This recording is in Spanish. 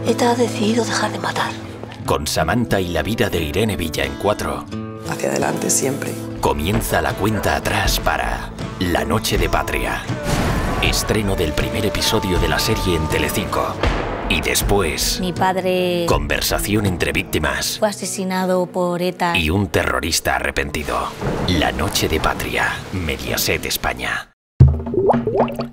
ETA ha decidido dejar de matar. Con Samantha y la vida de Irene Villa en 4. Hacia adelante siempre. Comienza la cuenta atrás para La Noche de Patria. Estreno del primer episodio de la serie en Telecinco. Y después... Mi padre... Conversación entre víctimas. Fue asesinado por ETA. Y un terrorista arrepentido. La Noche de Patria. Mediaset España.